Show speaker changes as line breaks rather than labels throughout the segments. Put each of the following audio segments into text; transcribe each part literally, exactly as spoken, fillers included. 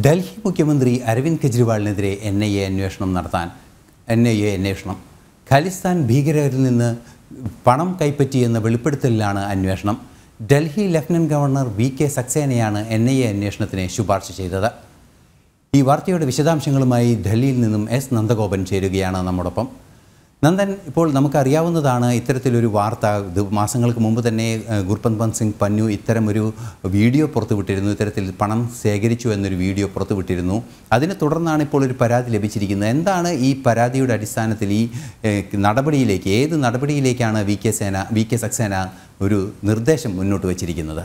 ഡൽഹി മുഖ്യമന്ത്രി അരവിന്ദ് കെജ്രിവാളിനെതിരെ N I A അന്വേഷണം നടത്താൻ എൻ ഐ എ അന്വേഷണം ഖലിസ്ഥാൻ ഭീകരരിൽ നിന്ന് പണം കൈപ്പറ്റിയെന്ന വെളിപ്പെടുത്തലിലാണ് അന്വേഷണം. Delhi lieutenant governor V K സക്സേനയാണ് എൻ ഐ എ അന്വേഷണത്തിന് ശുപാർശ ചെയ്തത്. ഈ വാർത്തയുടെ വിശദാംശങ്ങളുമായി ഡൽഹിയിൽ നിന്നും എസ് നന്ദഗോപൻ ചേരുകയാണ് നമ്മോടൊപ്പം. നന്ദൻ, ഇപ്പോൾ നമുക്കറിയാവുന്നതാണ് ഇത്തരത്തിലൊരു വാർത്ത. ഇത് മാസങ്ങൾക്ക് മുമ്പ് തന്നെ ഗുർപത്വന്ത് സിംഗ് പന്നു ഇത്തരമൊരു വീഡിയോ പുറത്തുവിട്ടിരുന്നു. ഇത്തരത്തിൽ പണം ശേഖരിച്ചു എന്നൊരു വീഡിയോ പുറത്തുവിട്ടിരുന്നു. അതിനെ തുടർന്നാണ് ഇപ്പോൾ ഒരു പരാതി ലഭിച്ചിരിക്കുന്നത്. എന്താണ് ഈ പരാതിയുടെ അടിസ്ഥാനത്തിൽ ഈ നടപടിയിലേക്ക് ഏത് നടപടിയിലേക്കാണ് വി കെ സേന വി കെ സക്സേന ഒരു നിർദ്ദേശം മുന്നോട്ട് വച്ചിരിക്കുന്നത്?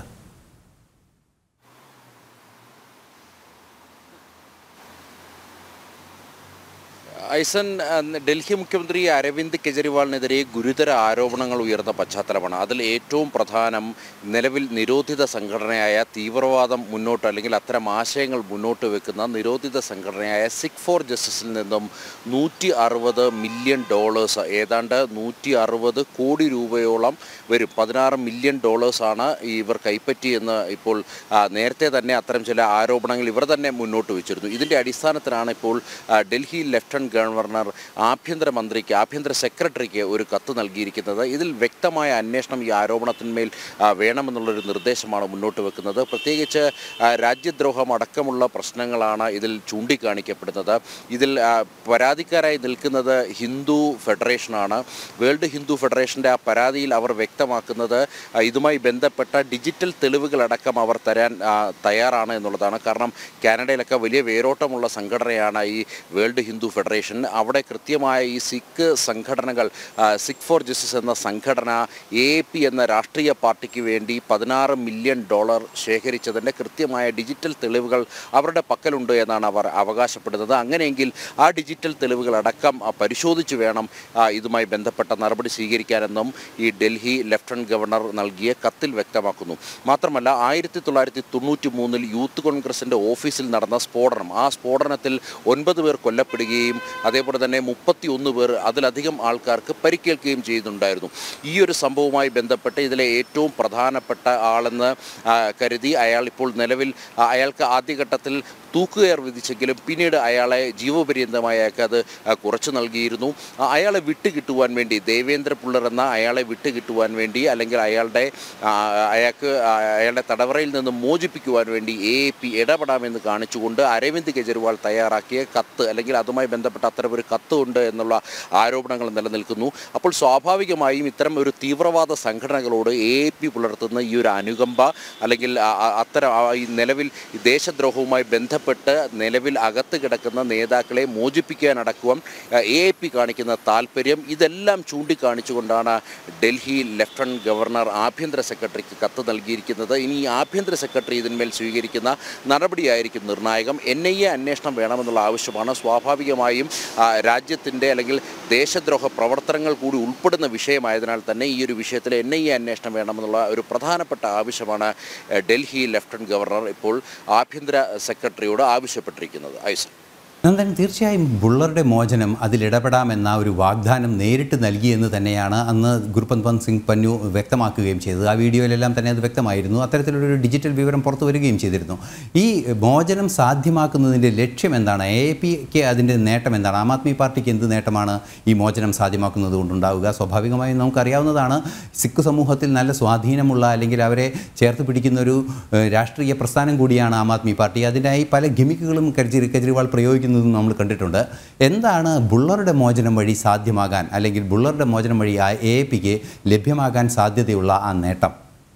ഐസൻ, ഡൽഹി മുഖ്യമന്ത്രി അരവിന്ദ് കെജ്രിവാളിനെതിരെ ഗുരുതര ആരോപണങ്ങൾ ഉയർന്ന പശ്ചാത്തലമാണ്. അതിൽ ഏറ്റവും പ്രധാനം നിലവിൽ നിരോധിത സംഘടനയായ തീവ്രവാദം മുന്നോട്ട് അല്ലെങ്കിൽ അത്തരം ആശയങ്ങൾ മുന്നോട്ട് വെക്കുന്ന നിരോധിത സംഘടനയായ സിഖ് ഫോർ ജസ്റ്റിസിൽ നിന്നും നൂറ്റി അറുപത് മില്യൺ ഡോളേഴ്സ് ഏതാണ്ട് നൂറ്റി അറുപത് കോടി രൂപയോളം വരും പതിനാറ് മില്യൺ ഡോളേഴ്സാണ് ഇവർ കൈപ്പറ്റിയെന്ന് ഇപ്പോൾ നേരത്തെ തന്നെ അത്തരം ചില ആരോപണങ്ങൾ ഇവർ തന്നെ മുന്നോട്ട് വെച്ചിരുന്നു. ഇതിൻ്റെ അടിസ്ഥാനത്തിലാണ് ഇപ്പോൾ ഡൽഹി ലഫ്റ്റനന്റ് ഗവർണർ ആഭ്യന്തരമന്ത്രിക്ക് ആഭ്യന്തര സെക്രട്ടറിക്ക് ഒരു കത്ത് നൽകിയിരിക്കുന്നത്. ഇതിൽ വ്യക്തമായ അന്വേഷണം ഈ ആരോപണത്തിന്മേൽ വേണമെന്നുള്ളൊരു നിർദ്ദേശമാണ് മുന്നോട്ട് വെക്കുന്നത്. പ്രത്യേകിച്ച് രാജ്യദ്രോഹം അടക്കമുള്ള പ്രശ്നങ്ങളാണ് ഇതിൽ ചൂണ്ടിക്കാണിക്കപ്പെടുന്നത്. ഇതിൽ പരാതിക്കാരായി നിൽക്കുന്നത് ഹിന്ദു ഫെഡറേഷനാണ്. വേൾഡ് ഹിന്ദു ഫെഡറേഷൻ്റെ ആ പരാതിയിൽ അവർ വ്യക്തമാക്കുന്നത് ഇതുമായി ബന്ധപ്പെട്ട ഡിജിറ്റൽ തെളിവുകളടക്കം അവർ തരാൻ തയ്യാറാണ് എന്നുള്ളതാണ്. കാരണം കാനഡയിലൊക്കെ വലിയ വേരോട്ടമുള്ള സംഘടനയാണ് ഈ വേൾഡ് ഹിന്ദു ഫെഡറേഷൻ. അവിടെ കൃത്യമായ ഈ സിഖ് സംഘടനകൾ സിഖ് ഫോർ ജസ്റ്റിസ് എന്ന സംഘടന എ പി എന്ന രാഷ്ട്രീയ പാർട്ടിക്ക് വേണ്ടി പതിനാറ് മില്യൺ ഡോളർ ശേഖരിച്ചതിൻ്റെ കൃത്യമായ ഡിജിറ്റൽ തെളിവുകൾ അവരുടെ പക്കലുണ്ട് എന്നാണ് അവർ അവകാശപ്പെടുന്നത്. അങ്ങനെയെങ്കിൽ ആ ഡിജിറ്റൽ തെളിവുകളടക്കം പരിശോധിച്ച് വേണം ഇതുമായി ബന്ധപ്പെട്ട നടപടി സ്വീകരിക്കാനെന്നും ഈ ഡൽഹി ലഫ്റ്റനന്റ് ഗവർണർ നൽകിയ കത്തിൽ വ്യക്തമാക്കുന്നു. മാത്രമല്ല, ആയിരത്തി തൊള്ളായിരത്തി തൊണ്ണൂറ്റി മൂന്നിൽ യൂത്ത് കോൺഗ്രസിൻ്റെ ഓഫീസിൽ നടന്ന സ്ഫോടനം, ആ സ്ഫോടനത്തിൽ ഒൻപത് പേർ കൊല്ലപ്പെടുകയും അതേപോലെ തന്നെ മുപ്പത്തി ഒന്ന് പേർ അതിലധികം ആൾക്കാർക്ക് പരിക്കേൽക്കുകയും ചെയ്യുന്നുണ്ടായിരുന്നു. ഈ ഒരു സംഭവവുമായി ബന്ധപ്പെട്ട് ഇതിലെ ഏറ്റവും പ്രധാനപ്പെട്ട ആളെന്ന് കരുതി അയാൾ ഇപ്പോൾ നിലവിൽ അയാൾക്ക് ആദ്യഘട്ടത്തിൽ തൂക്കുകയർ വിധിച്ചെങ്കിലും പിന്നീട് അയാളെ ജീവപര്യന്തമായി അയാൾക്ക് അത് കുറച്ച് നൽകിയിരുന്നു. അയാളെ വിട്ടുകിട്ടുവാൻ വേണ്ടി ദേവേന്ദ്ര പുള്ളർ എന്ന അയാളെ വിട്ടുകിട്ടുവാൻ വേണ്ടി അല്ലെങ്കിൽ അയാളുടെ അയാൾക്ക് അയാളുടെ തടവറയിൽ നിന്ന് മോചിപ്പിക്കുവാൻ വേണ്ടി എ പി ഇടപെടാമെന്ന് കാണിച്ചുകൊണ്ട് അരവിന്ദ് കെജ്രിവാൾ തയ്യാറാക്കിയ കത്ത് അല്ലെങ്കിൽ അതുമായി ബന്ധപ്പെട്ട അത്തരം ഒരു കത്ത് ഉണ്ട് എന്നുള്ള ആരോപണങ്ങൾ നിലനിൽക്കുന്നു. അപ്പോൾ സ്വാഭാവികമായും ഇത്തരം ഒരു തീവ്രവാദ സംഘടനകളോട് എ പി പുലർത്തുന്ന ഈ ഒരു അനുകമ്പ അല്ലെങ്കിൽ അത്തരം ഈ നിലവിൽ ദേശദ്രോഹവുമായി ബന്ധപ്പെട്ട് നിലവിൽ അകത്ത് കിടക്കുന്ന നേതാക്കളെ മോചിപ്പിക്കാനടക്കം എ പി കാണിക്കുന്ന താല്പര്യം, ഇതെല്ലാം ചൂണ്ടിക്കാണിച്ചുകൊണ്ടാണ് ഡൽഹി ലഫ്റ്റനന്റ് ഗവർണർ ആഭ്യന്തര സെക്രട്ടറിക്ക് കത്ത് നൽകിയിരിക്കുന്നത്. ഇനി ആഭ്യന്തര സെക്രട്ടറി ഇതിന്മേൽ സ്വീകരിക്കുന്ന നടപടിയായിരിക്കും നിർണായകം. എൻ ഐ എ അന്വേഷണം വേണമെന്നുള്ള ആവശ്യമാണ്. സ്വാഭാവികമായും രാജ്യത്തിൻ്റെ അല്ലെങ്കിൽ ദേശദ്രോഹ പ്രവർത്തനങ്ങൾ കൂടി ഉൾപ്പെടുന്ന വിഷയമായതിനാൽ തന്നെ ഈ ഒരു വിഷയത്തിൽ എൻ ഐ എ അന്വേഷണം വേണമെന്നുള്ള ഒരു പ്രധാനപ്പെട്ട ആവശ്യമാണ് ഡൽഹി ലഫ്റ്റനന്റ് ഗവർണർ ഇപ്പോൾ ആഭ്യന്തര സെക്രട്ടറിയോട് ആവശ്യപ്പെട്ടിരിക്കുന്നത്. ഐസൻ,
നന്ദൻ, തീർച്ചയായും ബുള്ളറുടെ മോചനം അതിലിടപെടാമെന്ന ഒരു വാഗ്ദാനം നേരിട്ട് നൽകിയെന്ന് തന്നെയാണ് അന്ന് ഗുർപത്വന്ത് സിംഗ് പന്നു വ്യക്തമാക്കുകയും ചെയ്തത്. ആ വീഡിയോയിലെല്ലാം തന്നെ അത് വ്യക്തമായിരുന്നു. അത്തരത്തിലൊരു ഡിജിറ്റൽ വിവരം പുറത്തു വരികയും ചെയ്തിരുന്നു. ഈ മോചനം സാധ്യമാക്കുന്നതിൻ്റെ ലക്ഷ്യം എന്താണ്? എ പിക്ക് അതിൻ്റെ നേട്ടം എന്താണ്? ആം ആദ്മി പാർട്ടിക്ക് എന്ത് നേട്ടമാണ് ഈ മോചനം സാധ്യമാക്കുന്നത് കൊണ്ടുണ്ടാവുക? സ്വാഭാവികമായും നമുക്കറിയാവുന്നതാണ്, സിഖ് സമൂഹത്തിൽ നല്ല സ്വാധീനമുള്ള അല്ലെങ്കിൽ അവരെ ചേർത്ത് പിടിക്കുന്നൊരു രാഷ്ട്രീയ പ്രസ്ഥാനം കൂടിയാണ് ആം ആദ്മി പാർട്ടി. അതിനായി പല ഗിമിക്കുകളും കെജ്രിവാൾ പ്രയോഗിക്കുന്നു നമ്മൾ കണ്ടിട്ടുണ്ട്. എന്താണ് ബുള്ളറുടെ മോചനം വഴി സാധ്യമാകാൻ അല്ലെങ്കിൽ ബുള്ളറുടെ മോചനം വഴി എ പിക്ക് ലഭ്യമാകാൻ സാധ്യതയുള്ള ആ നേട്ടം?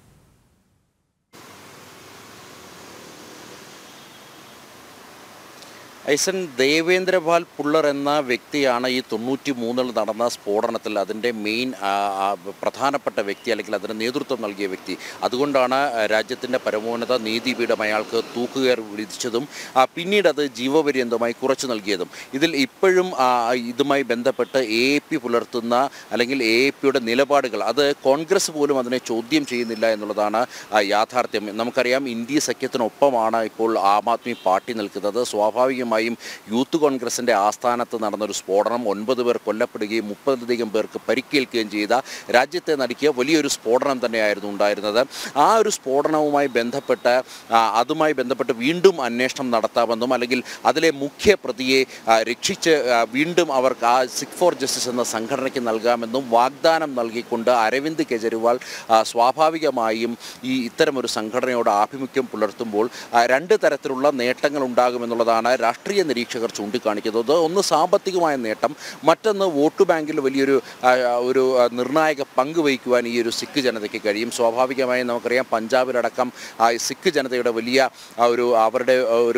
ഐസൻ, ദേവേന്ദ്രപാൽ പുള്ളർ എന്ന വ്യക്തിയാണ് ഈ തൊണ്ണൂറ്റി മൂന്നിൽ നടന്ന സ്ഫോടനത്തിൽ അതിൻ്റെ മെയിൻ പ്രധാനപ്പെട്ട വ്യക്തി അല്ലെങ്കിൽ അതിന് നേതൃത്വം നൽകിയ വ്യക്തി. അതുകൊണ്ടാണ് രാജ്യത്തിൻ്റെ പരമോന്നത നീതിപീഠം അയാൾക്ക് തൂക്കുകയർ വിധിച്ചതും പിന്നീട് അത് ജീവപര്യന്തമായി കുറച്ചു നൽകിയതും. ഇതിൽ ഇപ്പോഴും ഇതുമായി ബന്ധപ്പെട്ട് എ പി പുലർത്തുന്ന അല്ലെങ്കിൽ എ പിയുടെ നിലപാടുകൾ അത് കോൺഗ്രസ് പോലും അതിനെ ചോദ്യം ചെയ്യുന്നില്ല എന്നുള്ളതാണ് യാഥാർത്ഥ്യം. നമുക്കറിയാം, ഇന്ത്യ സഖ്യത്തിനൊപ്പമാണ് ഇപ്പോൾ ആം ആദ്മി പാർട്ടി നിൽക്കുന്നത്. സ്വാഭാവികമായി സ്വാഭാവികമായും യൂത്ത് കോൺഗ്രസിൻ്റെ ആസ്ഥാനത്ത് നടന്നൊരു സ്ഫോടനം, ഒൻപത് പേർ കൊല്ലപ്പെടുകയും മുപ്പതിലധികം പേർക്ക് പരിക്കേൽക്കുകയും ചെയ്ത രാജ്യത്തെ നടുക്കിയ വലിയൊരു സ്ഫോടനം തന്നെയായിരുന്നു ഉണ്ടായിരുന്നത്. ആ ഒരു സ്ഫോടനവുമായി ബന്ധപ്പെട്ട് അതുമായി ബന്ധപ്പെട്ട് വീണ്ടും അന്വേഷണം നടത്താമെന്നും അല്ലെങ്കിൽ അതിലെ മുഖ്യ പ്രതിയെ രക്ഷിച്ച് വീണ്ടും അവർക്ക് ആ സിഖ് ഫോർ ജസ്റ്റിസ് എന്ന സംഘടനയ്ക്ക് നൽകാമെന്നും വാഗ്ദാനം നൽകിക്കൊണ്ട് അരവിന്ദ് കെജ്രിവാൾ സ്വാഭാവികമായും ഈ ഇത്തരമൊരു സംഘടനയോട് ആഭിമുഖ്യം പുലർത്തുമ്പോൾ രണ്ട് തരത്തിലുള്ള നേട്ടങ്ങൾ ഉണ്ടാകുമെന്നുള്ളതാണ് രാഷ്ട്രീയ നിരീക്ഷകർ ചൂണ്ടിക്കാണിക്കുന്നത്. ഒന്ന് സാമ്പത്തികമായ നേട്ടം, മറ്റൊന്ന് വോട്ട് ബാങ്കിൽ വലിയൊരു ഒരു നിർണായക പങ്ക് വഹിക്കുവാൻ ഈ ഒരു സിഖ് ജനതയ്ക്ക് കഴിയും. സ്വാഭാവികമായും നമുക്കറിയാം പഞ്ചാബിലടക്കം സിഖ് ജനതയുടെ വലിയ ഒരു അവരുടെ ഒരു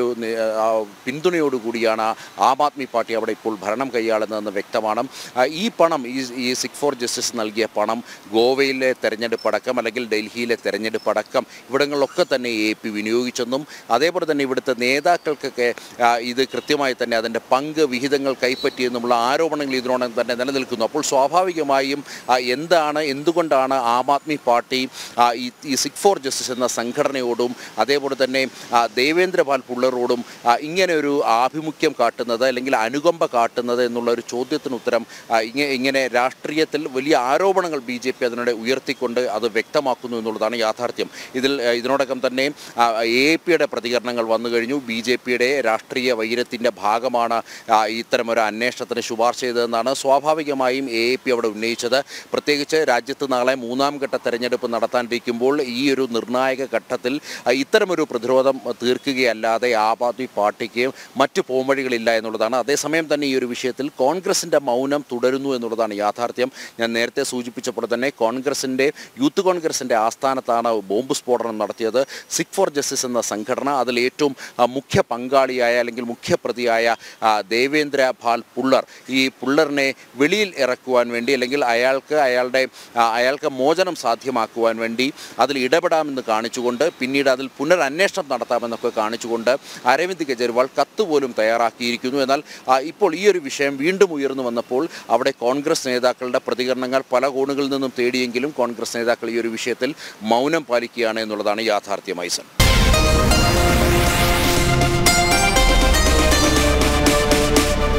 പിന്തുണയോടുകൂടിയാണ് ആം ആദ്മി പാർട്ടി അവിടെ ഇപ്പോൾ ഭരണം കൈയാളുന്നതെന്ന് വ്യക്തമാണ്. ഈ പണം ഈ ഈ സിഖ് ഫോർ ജസ്റ്റിസ് നൽകിയ പണം ഗോവയിലെ തെരഞ്ഞെടുപ്പ് അടക്കം അല്ലെങ്കിൽ ഡൽഹിയിലെ തെരഞ്ഞെടുപ്പ് അടക്കം ഇവിടങ്ങളിലൊക്കെ തന്നെ എ പി വിനിയോഗിച്ചെന്നും അതേപോലെ തന്നെ ഇവിടുത്തെ നേതാക്കൾക്കൊക്കെ ഇത് കൃത്യമായി തന്നെ അതിൻ്റെ പങ്ക് വിഹിതങ്ങൾ കൈപ്പറ്റിയെന്നുമുള്ള ആരോപണങ്ങൾ ഇതിനോടകം തന്നെ നിലനിൽക്കുന്നു. അപ്പോൾ സ്വാഭാവികമായും എന്താണ് എന്തുകൊണ്ടാണ് ആം ആദ്മി പാർട്ടി ഈ സിഖ് ഫോർ ജസ്റ്റിസ് എന്ന സംഘടനയോടും അതേപോലെ തന്നെ ദേവേന്ദ്രപാൽ പുള്ളറോടും ഇങ്ങനെ ഒരു ആഭിമുഖ്യം കാട്ടുന്നത് അല്ലെങ്കിൽ അനുകമ്പ കാട്ടുന്നത് എന്നുള്ള ഒരു ചോദ്യത്തിന് ഉത്തരം ഇങ്ങനെ രാഷ്ട്രീയത്തിൽ വലിയ ആരോപണങ്ങൾ ബി ജെ പി അതിനിടെ ഉയർത്തിക്കൊണ്ട് അത് വ്യക്തമാക്കുന്നു എന്നുള്ളതാണ് യാഥാർത്ഥ്യം. ഇതിൽ ഇതിനോടകം തന്നെ എ പിയുടെ പ്രതികരണങ്ങൾ വന്നു കഴിഞ്ഞു. ബി ജെ പിയുടെ രാഷ്ട്രീയ വൈരത്തിൻ്റെ ഭാഗമാണ് ഇത്തരമൊരു അന്വേഷണത്തിന് ശുപാർശ ചെയ്തതെന്നാണ് സ്വാഭാവികമായും എ പി അവിടെ ഉന്നയിച്ചത്. പ്രത്യേകിച്ച് രാജ്യത്ത് നാളെ മൂന്നാം ഘട്ട തെരഞ്ഞെടുപ്പ് നടത്താനിരിക്കുമ്പോൾ ഈ ഒരു നിർണായക ഘട്ടത്തിൽ ഇത്തരമൊരു പ്രതിരോധം തീർക്കുകയല്ലാതെ ആം ആദ്മി പാർട്ടിക്ക് മറ്റ് പോംവഴികളില്ല എന്നുള്ളതാണ്. അതേസമയം തന്നെ ഈ ഒരു വിഷയത്തിൽ കോൺഗ്രസിൻ്റെ മൗനം തുടരുന്നു എന്നുള്ളതാണ് യാഥാർത്ഥ്യം. ഞാൻ നേരത്തെ സൂചിപ്പിച്ചപ്പോൾ തന്നെ കോൺഗ്രസിൻ്റെ യൂത്ത് കോൺഗ്രസിൻ്റെ ആസ്ഥാനത്താണ് ബോംബ് സ്ഫോടനം നടത്തിയത്. സിഖ് ഫോർ ജസ്റ്റിസ് എന്ന സംഘടന അതിൽ ഏറ്റവും മുഖ്യ പങ്കാളിയായ അല്ലെങ്കിൽ മുഖ്യപ്രതിയായ ദേവേന്ദ്ര പാൽ പുള്ളർ ഈ പുള്ളറിനെ വെളിയിൽ ഇറക്കുവാൻ വേണ്ടി അല്ലെങ്കിൽ അയാൾക്ക് അയാളുടെ അയാൾക്ക് മോചനം സാധ്യമാക്കുവാൻ വേണ്ടി അതിൽ ഇടപെടാമെന്ന് കാണിച്ചുകൊണ്ട് പിന്നീട് അതിൽ പുനരന്വേഷണം നടത്താമെന്നൊക്കെ കാണിച്ചുകൊണ്ട് അരവിന്ദ് കെജ്രിവാൾ കത്ത് പോലും തയ്യാറാക്കിയിരിക്കുന്നു. എന്നാൽ ഇപ്പോൾ ഈ ഒരു വിഷയം വീണ്ടും ഉയർന്നു വന്നപ്പോൾ അവിടെ കോൺഗ്രസ് നേതാക്കളുടെ പ്രതികരണങ്ങൾ പല കോണുകളിൽ നിന്നും തേടിയെങ്കിലും കോൺഗ്രസ് നേതാക്കൾ ഈ ഒരു വിഷയത്തിൽ മൗനം പാലിക്കുകയാണ് എന്നുള്ളതാണ് യാഥാർത്ഥ്യം. ഐസൻ.